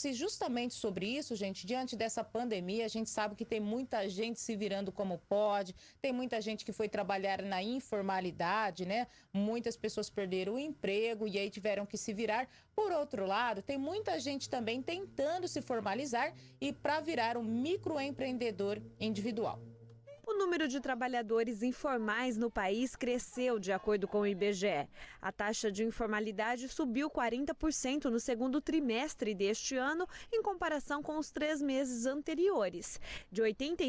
justamente sobre isso, gente, diante dessa pandemia, a gente sabe que tem muita gente se virando como pode, tem muita gente que foi trabalhar na informalidade, né? Muitas pessoas perderam o emprego e aí tiveram que se virar. Por outro lado, tem muita gente também tentando se formalizar e para virar um microempreendedor individual. O número de trabalhadores informais no país cresceu, de acordo com o IBGE. A taxa de informalidade subiu 40% no segundo trimestre deste ano, em comparação com os 3 meses anteriores. De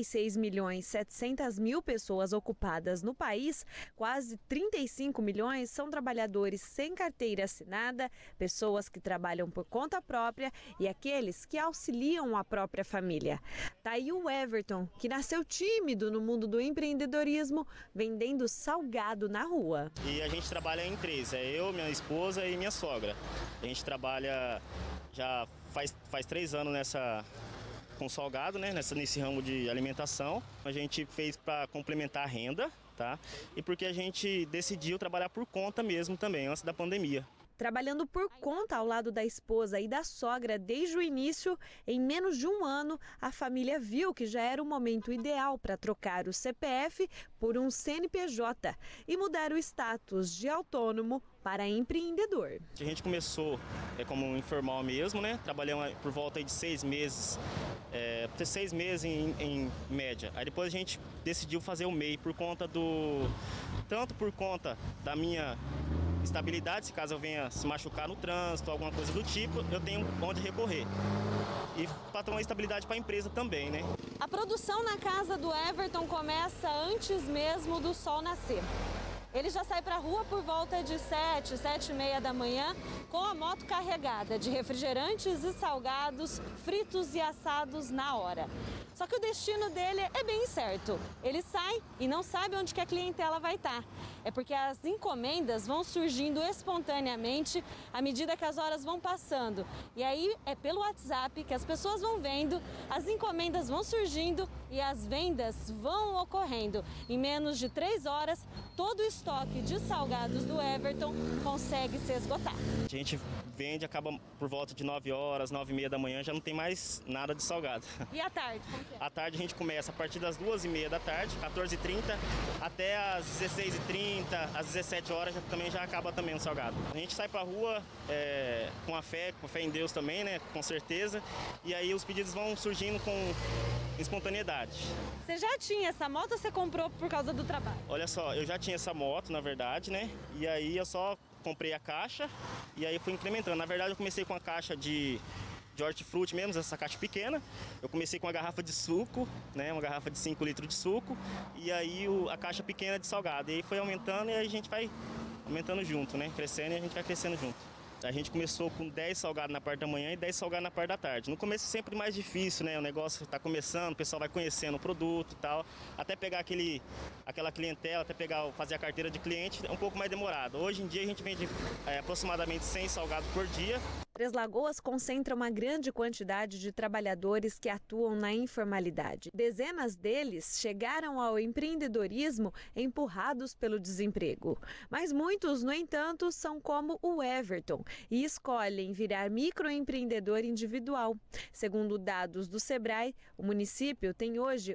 86.700.000 pessoas ocupadas no país, quase 35 milhões são trabalhadores sem carteira assinada, pessoas que trabalham por conta própria e aqueles que auxiliam a própria família. Tá aí o Everton, que nasceu tímido no mundo do empreendedorismo, vendendo salgado na rua. E a gente trabalha em 3, eu, minha esposa e minha sogra. A gente trabalha já faz 3 anos com salgado, né, nesse ramo de alimentação. A gente fez para complementar a renda, tá? E porque a gente decidiu trabalhar por conta mesmo também, antes da pandemia. Trabalhando por conta ao lado da esposa e da sogra desde o início, em menos de um ano, a família viu que já era o momento ideal para trocar o CPF por um CNPJ e mudar o status de autônomo para empreendedor. A gente começou como um informal mesmo, né? Trabalhamos por volta de 6 meses, 6 meses em média. Aí depois a gente decidiu fazer o MEI tanto por conta da minha estabilidade, se caso eu venha se machucar no trânsito, alguma coisa do tipo, eu tenho onde recorrer. E para ter uma estabilidade para a empresa também, né? A produção na casa do Everton começa antes mesmo do sol nascer. Ele já sai para a rua por volta de 7h30 da manhã com a moto carregada de refrigerantes e salgados fritos e assados na hora. Só que o destino dele é bem certo. Ele sai e não sabe onde que a clientela vai estar. É porque as encomendas vão surgindo espontaneamente à medida que as horas vão passando. E aí é pelo WhatsApp que as pessoas vão vendo, as encomendas vão surgindo e as vendas vão ocorrendo. Em menos de 3 horas, todo o estoque de salgados do Everton consegue se esgotar. A gente vende, acaba por volta de 9 horas, 9h30 da manhã, já não tem mais nada de salgado. E à tarde, como que é? À tarde a gente começa a partir das 2h30 da tarde, 14h30, até às 16h30, às 17 horas também já acaba também o salgado. A gente sai pra rua com fé em Deus também, né, com certeza, e aí os pedidos vão surgindo com espontaneidade. Você já tinha essa moto ou você comprou por causa do trabalho? Olha só, eu já tinha essa moto, na verdade, né, e aí eu só comprei a caixa e aí fui incrementando. Na verdade eu comecei com a caixa de hortifruti mesmo, essa caixa pequena. Eu comecei com uma garrafa de suco, né, uma garrafa de 5 litros de suco, e aí a caixa pequena de salgado. E aí foi aumentando e aí a gente vai aumentando junto, né, crescendo e a gente vai crescendo junto. A gente começou com 10 salgados na parte da manhã e 10 salgados na parte da tarde. No começo é sempre mais difícil, né? O negócio está começando, o pessoal vai conhecendo o produto e tal. Até pegar aquela clientela, fazer a carteira de cliente, é um pouco mais demorado. Hoje em dia a gente vende aproximadamente 100 salgados por dia. Três Lagoas concentra uma grande quantidade de trabalhadores que atuam na informalidade. Dezenas deles chegaram ao empreendedorismo empurrados pelo desemprego. Mas muitos, no entanto, são como o Everton e escolhem virar microempreendedor individual. Segundo dados do Sebrae, o município tem hoje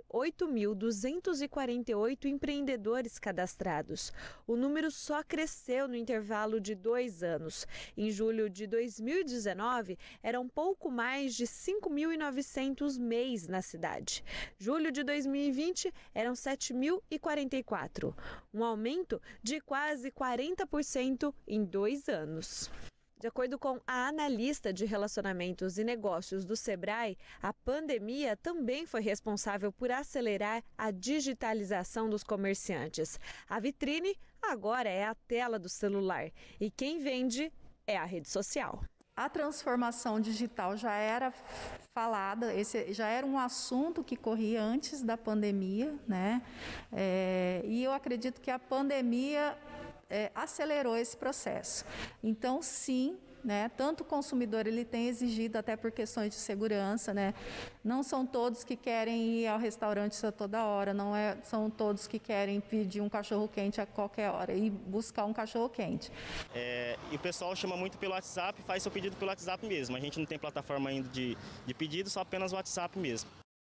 8.248 empreendedores cadastrados. O número só cresceu no intervalo de 2 anos. Em julho de 2019, eram pouco mais de 5.900 MEIs na cidade. Julho de 2020 eram 7.044, um aumento de quase 40% em 2 anos. De acordo com a analista de relacionamentos e negócios do Sebrae, a pandemia também foi responsável por acelerar a digitalização dos comerciantes. A vitrine agora é a tela do celular e quem vende é a rede social. A transformação digital já era falada, esse já era um assunto que corria antes da pandemia, né? E eu acredito que a pandemia acelerou esse processo. Então, sim, né? Tanto o consumidor ele tem exigido até por questões de segurança, né? Não são todos que querem ir ao restaurante a toda hora, são todos que querem pedir um cachorro quente a qualquer hora e buscar um cachorro quente. E o pessoal chama muito pelo WhatsApp, faz seu pedido pelo WhatsApp mesmo. A gente não tem plataforma ainda de pedido, só apenas o WhatsApp mesmo.